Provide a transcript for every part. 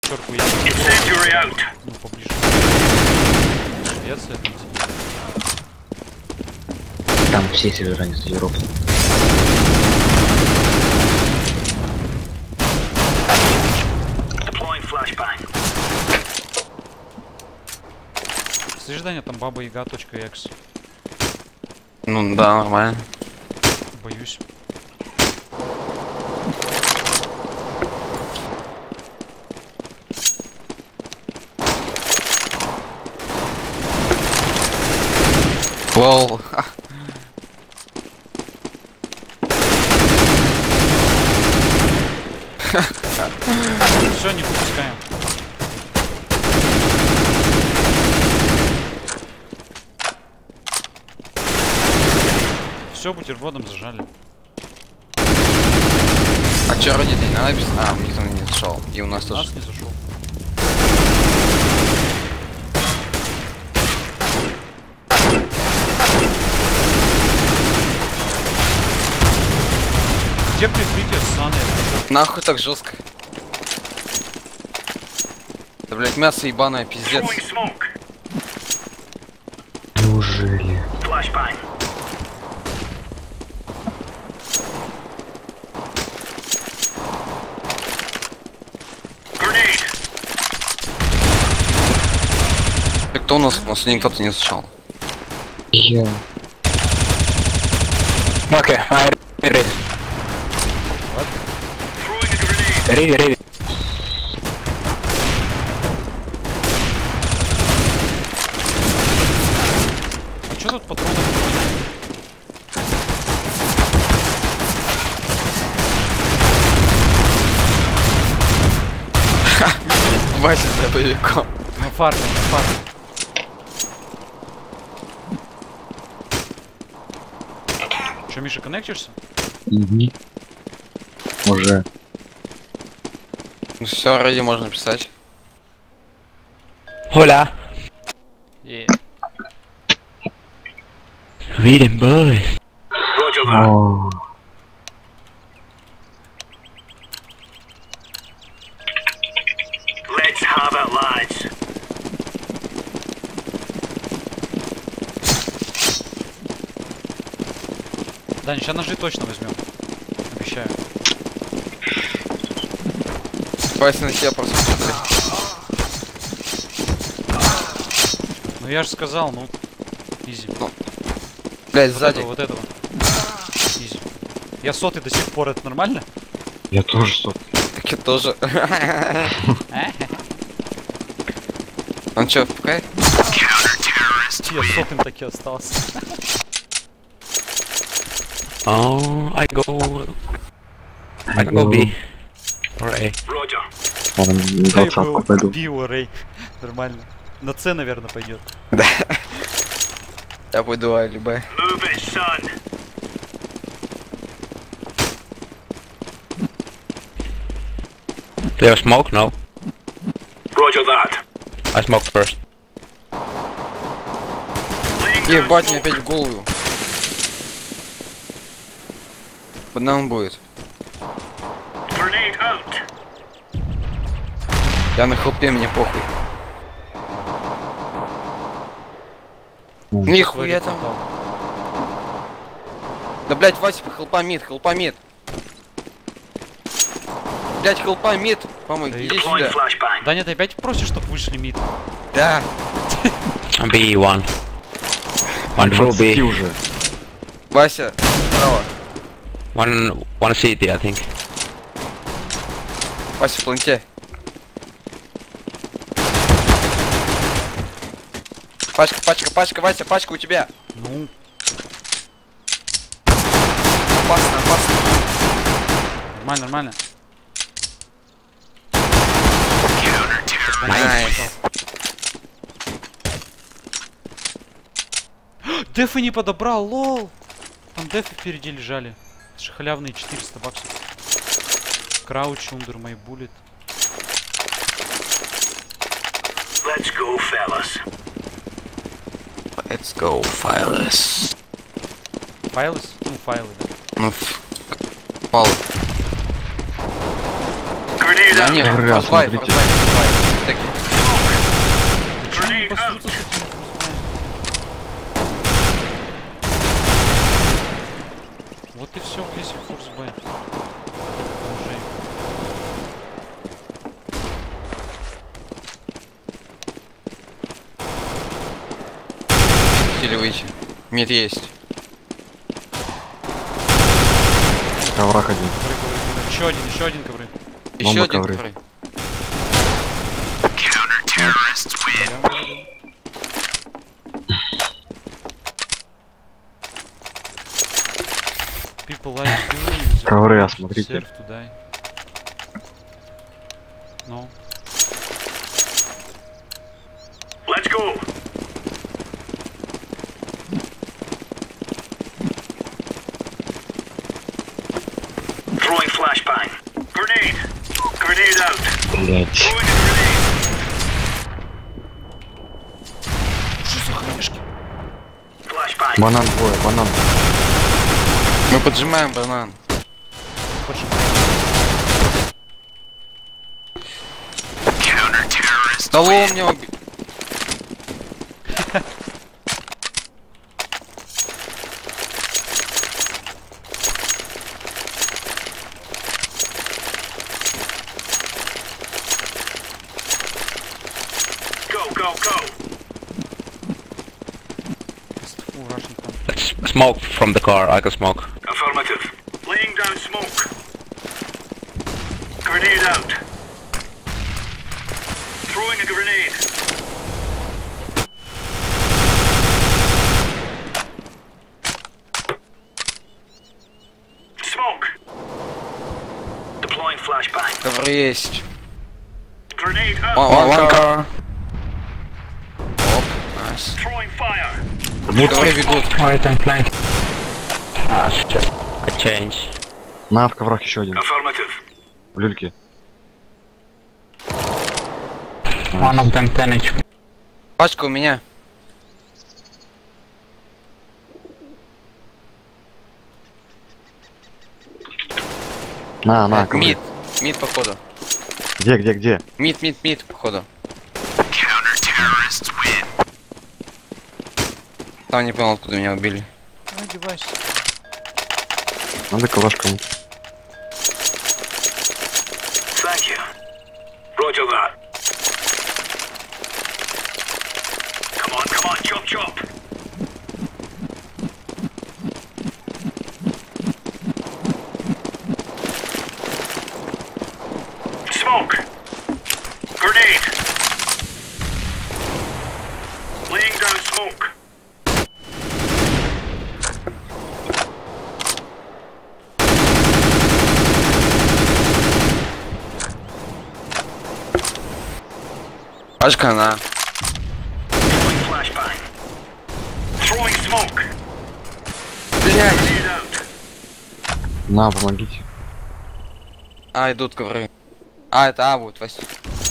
Черку я. Ну, поближе. Швеция, там тебе. Там все северяне с Европы. Слышь, Даня, там баба Яга .x. Ну да, нормально. Боюсь. Лол. Все, не выпускаем. Все, бутербродом зажали. А чё, ради не надо писать? А, никто не зашел. И у нас тоже. Нас не зашел. Где прикрытие ссаное? Нахуй так жестко. Да, блять, мясо ебаное, пиздец. Неужели? Так кто у нас? У нас никто-то не зашел. Я. Okay, I ready. Ready. А чё тут патроны? Вася за боевиком. На фарме, на фарме. Чё, Миша, коннектишься? Угу. Уже. Ну все, ради можно писать. Hola. Reading boy. О, Let's have it, lads. Дань, сейчас ножи точно возьмем. Обещаю. Вася на себя просто смотри. Ну я же сказал, ну. Изи. Блять, Вот сзади. этого, вот этого. Изи. Я сотый до сих пор, это нормально? я тоже сот. Так я тоже. Он чё, в ПК? Я сотым таки остался. Oh, I go B. Or A. Roger. Ладно, дал шапку, пойду. Пиво, Рэй. Нормально. На С, наверное, пойдет. Я пойду А или Б. Move it, son. Do you have smoke? No. Roger that. I smoked first. Ебать, мне опять в голову. Под нам будет. Grenade out. Я на хлопе, мне похуй. Нихуя там. Да блять, Вася, хелпа мид. Блять, хелпа мид. Помоги, Да иди Deploying сюда. flashbang. Даня, ты опять просишь, чтобы вышли мид? Да. B1. One full Ты B. уже. Вася, справа. One CT, I think. Вася, в планте. Пачка, Вася, пачка у тебя. Ну, Опасно. нормально. Найс. Дефы не подобрал, лол. Там дефы впереди лежали. Это же халявные 400 баксов. Крауч, Under My Bullet. Let's go, fellas. Let's go, Phyllis. Файлы? Ну, файлы, да. Ну, пал. Grenade Grenade Да out. нет, Ага, форсбайт, смотрите. форсбайт. Таки. Grenade out. Посрутся с этими крузбами. Вот и все, весь форсбай. Уже. Хотели выйти. Мид есть. Коврах один. Еще один ковры. Еще Бомба один ковры. ковры. People like doing the Ковры, осмотрите. serve to die. No. Let's go. Throwing flashbang. Grenade. Grenade out. Блять. Throwing a grenade. Что за хренишки? Flashbang. Банан двое, банан. Мы поджимаем банан. Столом мне убил. Go, go, go. Фу, Russian tank. Let's smoke from the car. I can smoke. Affirmative. Laying down smoke. Grenade out. Throwing a grenade. Smoke. Deploying flashbang. Ковры есть. Grenade out. One car. Оп, найс. Throwing fire. Ковры ведут. Right, I'm flying. Ah, shit. I change. На, в коврах еще один. Affirmative. В люльке. One of them 10 HP. Пачка у меня. На, ковры. Мид. Мид, походу. Где? Мид, походу. Там не понял, откуда меня убили. Одевайся. Надо калашком. Thank you. Roger that. Come on, chop, chop. Smoke. Grenade. Laying down smoke. Пачка на. Throwing flashbang. Throwing smoke. Блять. Grenade out. На, помогите. А, идут ковры. А, это А будет, Вася.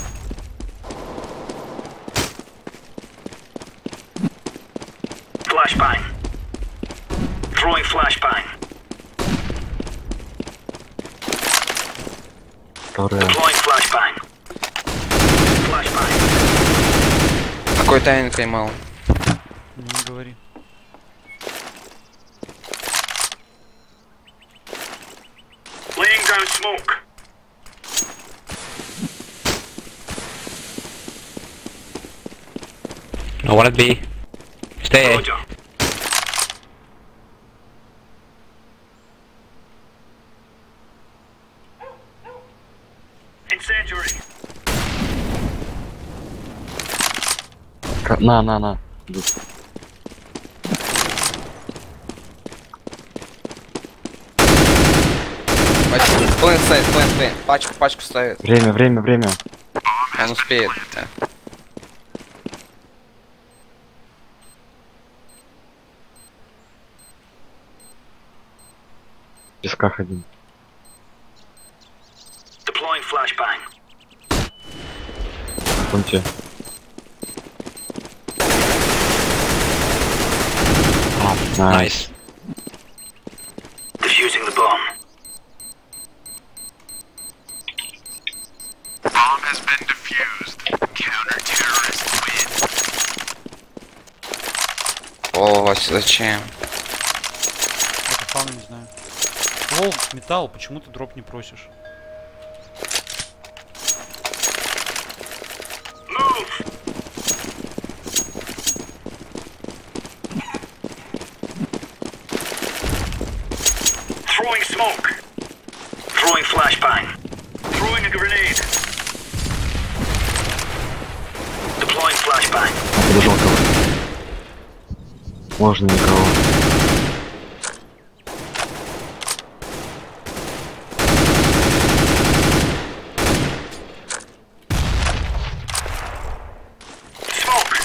Flashbang. Throwing flashbang. Ковры. Deploying flashbang. Flashbang. Какой тайминг поймал? Не говори. Laying down smoke. I wanna be. Stay A. Roger. Incendiary. На. Идут. Пачка. Плэн стоит. Пачку ставит. Время. Он успеет. Да. В песках один. Deploying flashbang. Вон те. Nice. Defusing the bomb. Вась, зачем? Это фан, не знаю. Лол, металл, почему ты дроп не просишь? Move. Throwing smoke. Throwing flashbang. Throwing a grenade. Deploying flashbang. Подожал кого. Можно никого. Smoke.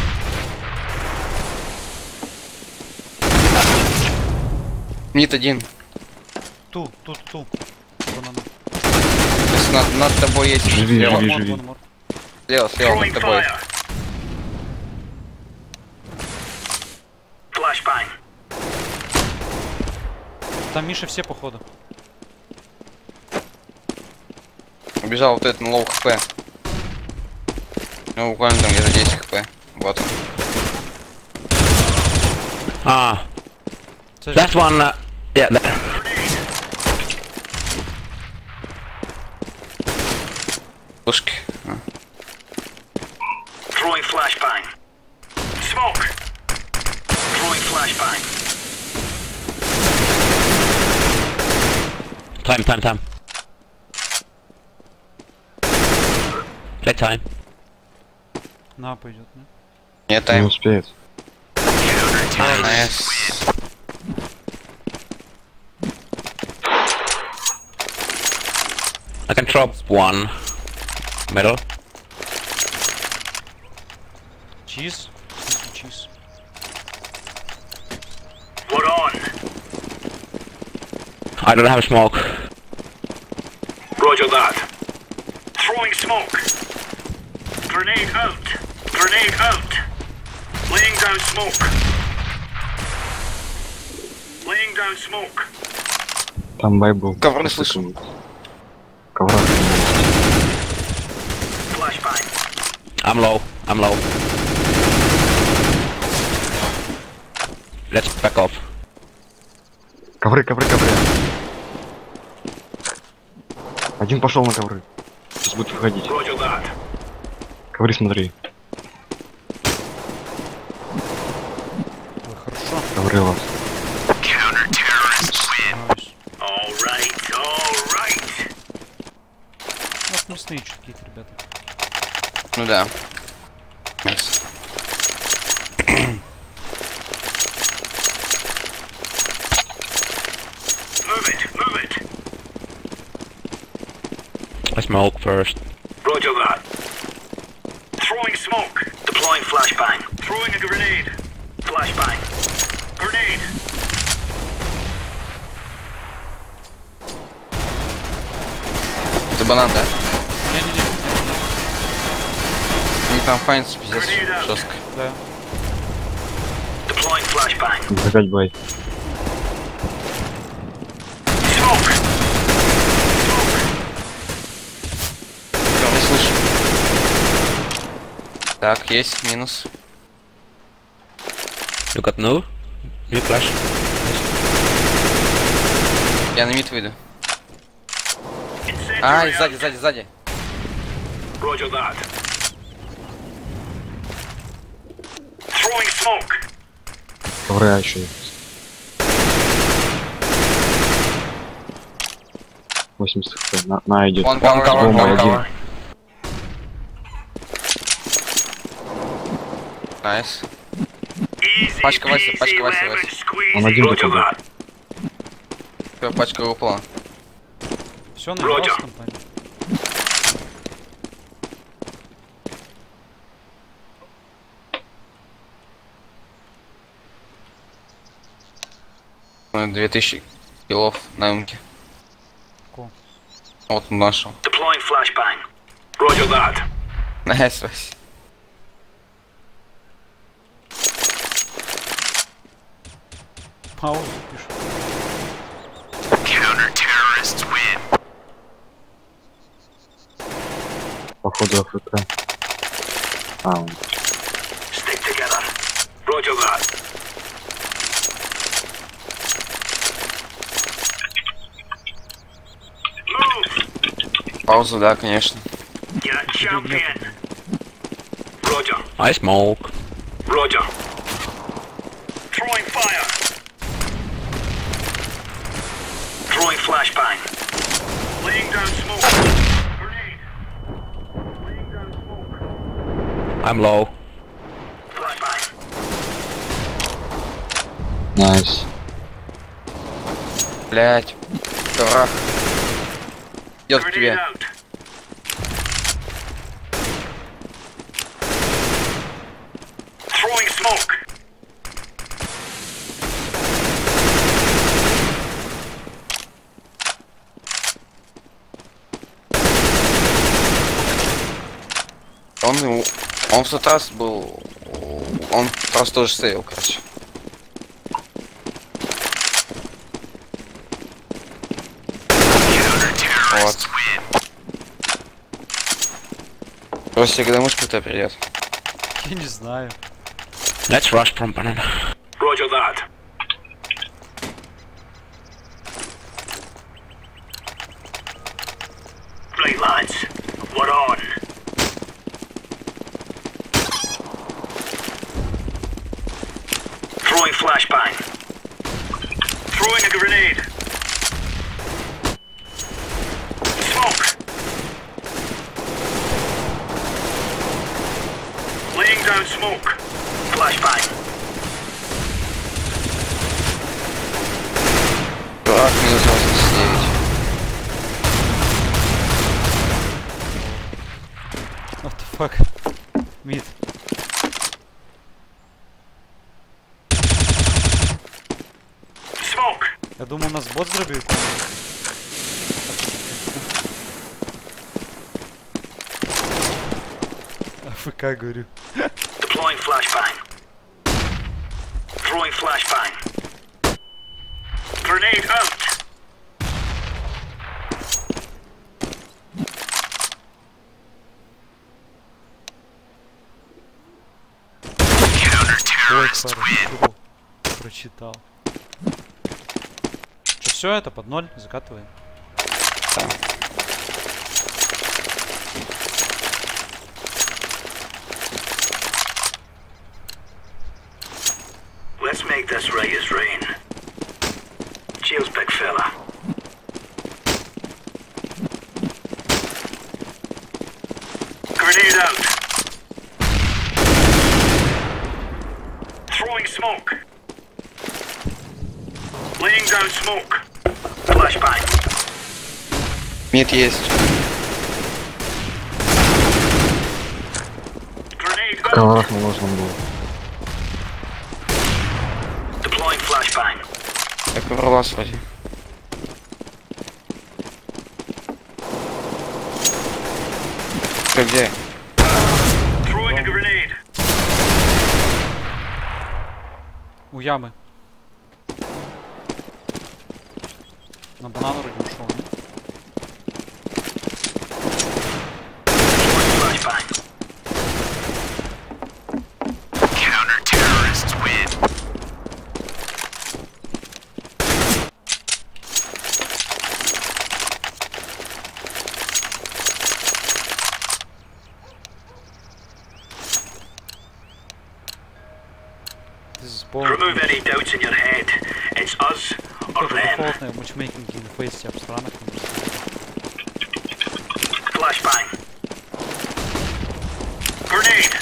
Мид один. Ту. Банана. Сейчас над тобой есть. Живи, Слева, живи, Мор, живи. мор, мор. слева Throwing над тобой. fire. Flashbang. Там Миша все походу. Убежал вот этот на лоу хп. Ну, буквально там где-то 10 хп. Вот он. Ah, Це ж- that one. Yeah, that. Пушки. А. Throwing flashbang. Smoke. Throwing flashbang. Time. Playtime. На пойдет, да? Нет, Не тайм. успеет. Найс. I can drop one. Middle. Чиз. Чиз. What on? I don't have smoke. Roger that. Throwing smoke. Grenade out. Grenade out. Laying down smoke. Laying down smoke. Там бай был. Ковра не слышу. Ковра. Flashbang. I'm low. Let's back off. Ковры. Один пошел на ковры. Сейчас будет выходить. Roger that. Ковры смотри. Ой, хорошо. Ковры вас. Найс. All right. Вот мясные чуть какие-то, ребята. Ну да. Найс. Move it. I smoke first. Roger that. Throwing smoke. Deploying flashbang. Throwing a grenade. Flashbang. Grenade. Это банан, да? Не-не-не. Они там файнс пиздец жестко. Да. Deploying flashbang. Опять бай. Smoke. Не слышу. Так, есть, минус. You got no? New flash. Я на мид выйду. Incendiary Ай, out. сзади. Roger that. Throwing smoke. Ковры еще есть. 80 хп. На идет. One cover. Бомба один. Найс. Easy Пачка Вася, peasy, пачка Вася, lemon Вася. squeezy. Он один Roger такой был. that. Всё, пачка выпала. Все, на Роджер. компании. Ну, 2000 киллов на эмке. Ко. Вот он нашел. Deploying flashbang. Roger that. Найс, Вася. Паузу пишу. Counter-terrorists win. Походу АФК. Stick together. Roger that. Паузу, да, конечно. You're a champion. Roger. I smoke. Roger. Throwing fire. Throwing flashbang. Laying down smoke. Grenade. Laying down smoke. I'm low. Flashbang. Найс. Блять. Враг. Идет к Grenade тебе. out. Throwing smoke. Он в тот раз был... Он просто тоже сейвил, короче. Вот. Просто когда мышка-то придет. Я не знаю. Let's rush from banana. Roger that. Right, lads. We're on. Throwing flashbang. Throwing a grenade. Smoke. Laying down smoke. Flashbang. Враг минус 89. What the fuck? Мид. Smoke. Я думав, нас бот зробив. АФК говорю. Deploying flashbang. Throwing flashbang. Grenade out. Ой, хорошо. Прочитал. Что, все это под ноль? Закатываем. Let's make this right as rain. Cheers, big fella. Grenade out. Throwing smoke. Laying down smoke. Flashbang. Мид есть. Grenade В out. коврах не нужно было. Deploying flashbang. Так, ворвался вроде. Ты где? Throwing a grenade. У ямы. На банан вроде ушел. Deploying flashbang. Counter-terrorists win. Remove any doubts in your head. It's us or Это them. дефолтное матчмейкинги на фейсе об странах. Flashbang. Grenade.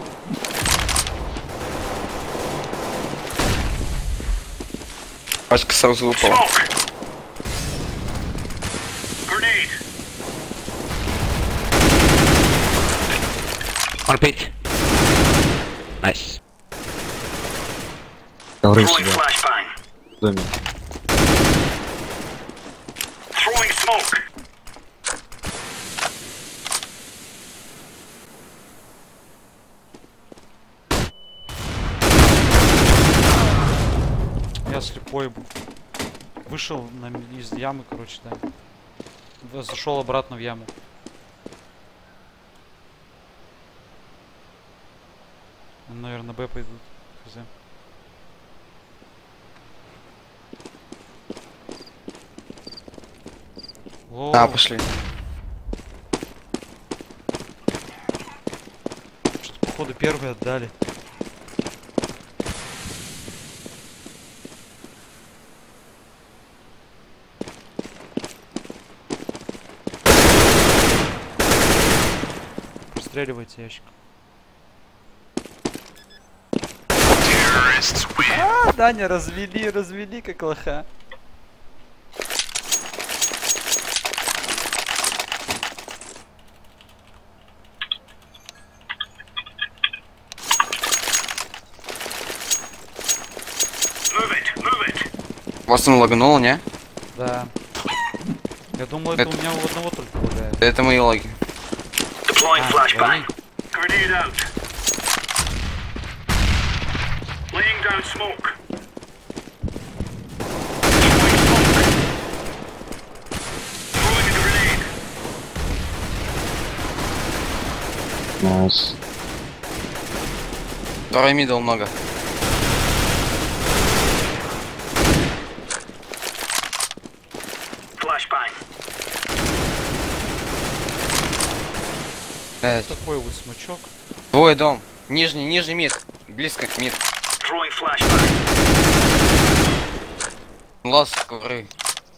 Пачка сразу упала. Smoke. Grenade. One pit. Nice. Ковры в Throwing себя. flashbang. В доме. Throwing smoke. Я слепой был. Вышел из ямы, короче, да. Зашел обратно в яму. Наверное, Б пойдут. Хз. А, пошли. походу первые отдали. Простреливайте ящик. А, Даня, развели как лоха. Вас он лагнул, не? Да. Я думал, это у меня у одного только лагает. Это мои логи. Deploying Ah, flashbang. really? Grenade out. Laying down smoke. Throwing a grenade. Найс. Второй мидл много. Flashbang. Такой вот смычок. Твой дом. Нижний мид. Близко к мид. Throwing flashbang. Лаз ковры.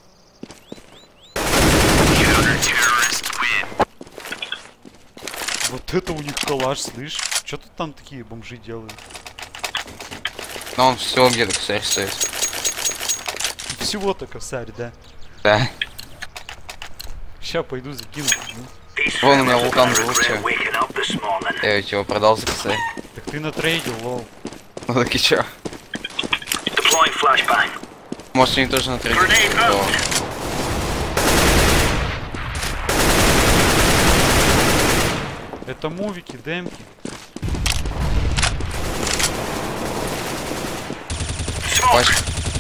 Вот это у них коллаж, слышь? Что тут там такие бомжи делают? Но он все где-то, кстати, стоит. Всего-то косарь, да? Да. Ща пойду закину. These Вон у меня fellas вулкан have был, regret чё? waking up this morning. Я ведь его продал за косарь. Так ты натрейдил, лол. Ну так и чё? Deploying flashbang. Может, они тоже на 3. Grenade out. Это мувики, демки. Пачка.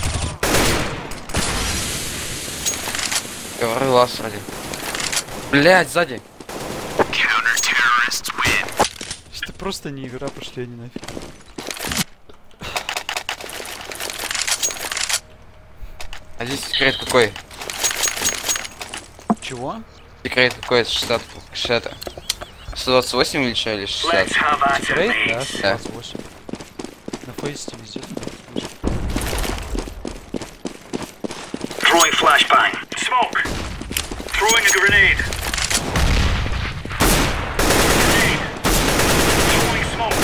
Ковры лаз вроде. Блять, сзади. Это просто не игра, пошли они нафиг. А здесь секрет какой? Чего? Секрет какой? 60. 128 или что? Или 60? Let's have at it, Рейд? Да, mates. 128. На фейсте везде. Throwing flashbang. Smoke. Throwing a grenade. Grenade. Throwing smoke.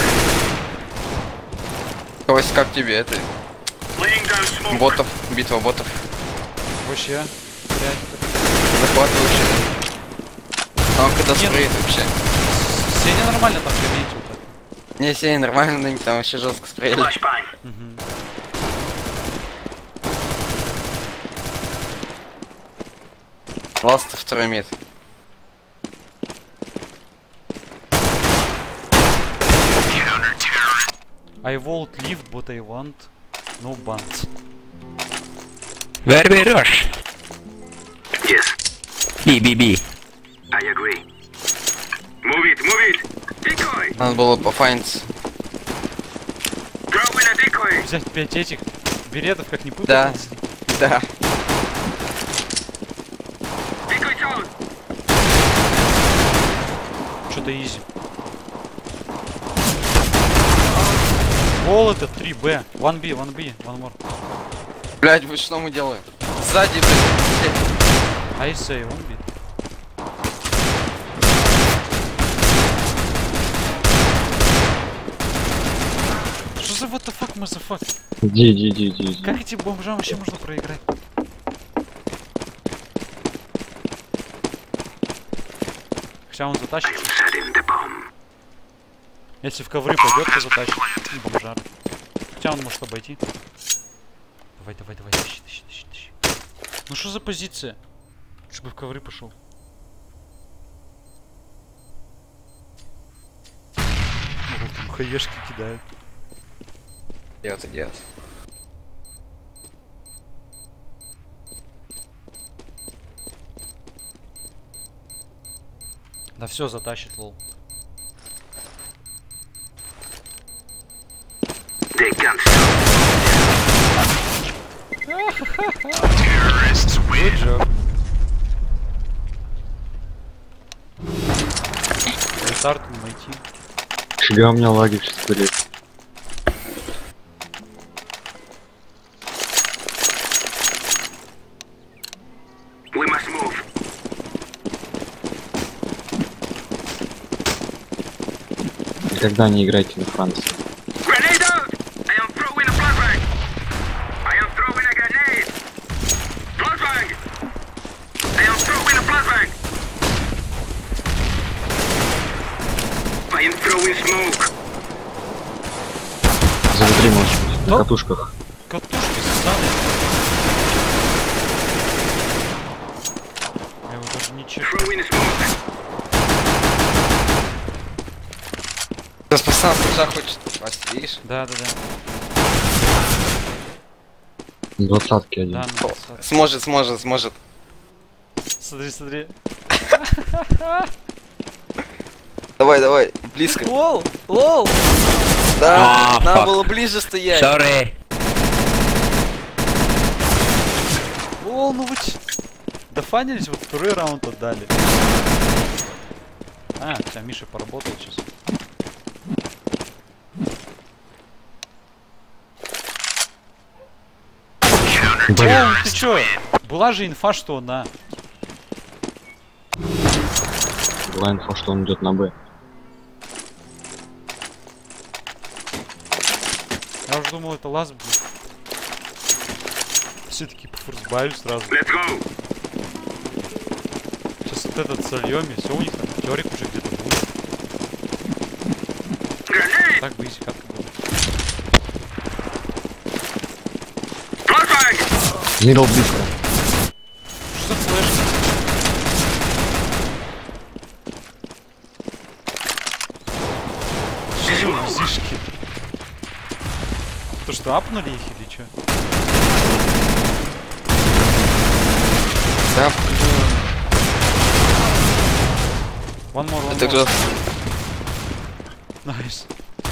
Кось, как тебе это? Laying down smoke. Ботов, битва ботов. Вообще. Блядь. Захватывающий. А он когда Нет. спреет вообще? Сеня нормально там заметил так. Не, Сеня нормально, но они там вообще жестко спреяли. Flashbang. Мгм. Ласт второй мид. I won't leave, but I want no bans. Where we rush? Yes, B. I agree. Move it. Decoy. Надо было пофайниться. Throw in a decoy. Взять 5 этих беретов, как не Да. пытался. Да. Decoy down. Что-то изи. Гол это 3Б. 1B, 1B, one more. Блять, вы что мы делаем? Сзади, блядь. I say 1B. Что за what the fuck, motherfucker? Иди. Как этим бомжам вообще можно проиграть? Хотя он затащит. Setting the bomb. Если в ковры пойдет, то затащит. И бомжары. Хотя он может обойти. Давай, тащи. Ну что за позиция? Чтобы в ковры пошел. Ну, там хаешки кидают. Делать. Да все затащит, лол. They can't stop. Good job. Рестарт найти. Фига, у меня лаги сейчас будет. We must move. Никогда не играйте на Франции. Grenade out! I am throwing a flashbang. I am throwing a grenade. Flashbang! I am throwing a flashbang. I am throwing smoke. Заведри может на катушках. Катушки ссаные. Я его даже не чешу. Throwing smoke. Сейчас пацан тоже хочет попасть, видишь? Да, да, да. 20-ки один. Да, ну, Сможет. смотри, смотри. Давай, близко. Лол! Лол! Да, А, надо fuck. было ближе стоять. Sorry. Лол, ну вы че? Дофанились, вот второй раунд отдали. А, все, Миша поработает сейчас. О, ты чё? Была же инфа, что на. Была инфа, что он идет на Б. Я уже думал, это лаз будет. Все-таки по форсбаю сразу. Let's go. Сейчас вот этот сольем, и все у них там теорик уже где-то будет. Grenade. Так бы изи катка была. Flashbang. Мидл близко. Что за флеш? Что за узишки? То что, апнули их или чё? Да, One more, one это more. кто? Найс.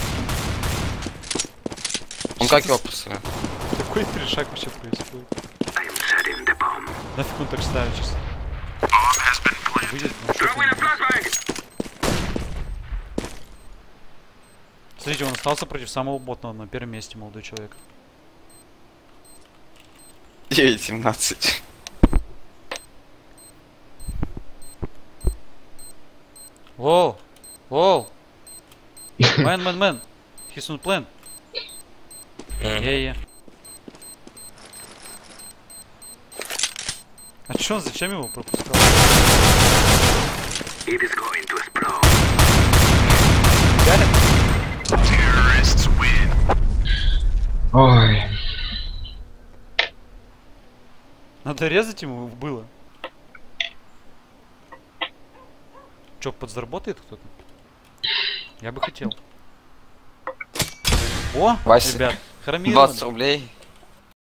Он как его поставил? Какой перешаг вообще происходит? I am setting the bomb. Нафиг он так ставит сейчас? Bomb has been planted. Выйдет, ну что Throwing a ты? flashbang. Смотрите, он остался против самого ботного на первом месте, молодой человек. 9-17. Лол! Лол! Man. He's on plan. Yeah. А чё он, зачем его пропускал? It is going to explode. Галит? Terrorists win. Ой. Надо резать ему было. Чё, подзаработает кто-то? Я бы хотел. О, Вася. ребят, хромированный. 20 рублей.